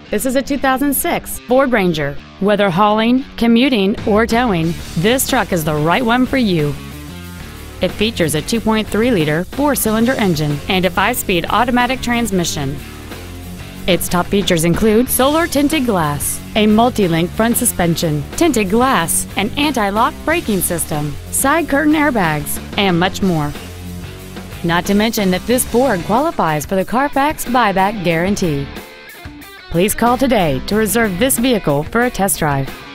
This is a 2006 Ford Ranger. Whether hauling, commuting, or towing, this truck is the right one for you. It features a 2.3-liter four-cylinder engine and a 5-speed automatic transmission. Its top features include solar tinted glass, a multi-link front suspension, tinted glass, an anti-lock braking system, side curtain airbags, and much more. Not to mention that this Ford qualifies for the Carfax buyback guarantee. Please call today to reserve this vehicle for a test drive.